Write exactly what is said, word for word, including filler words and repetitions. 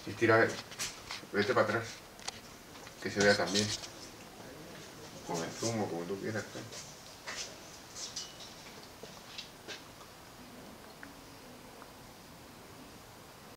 Y tira, vete para atrás, que se vea también. Con el zumo, como tú quieras. ¿Eh?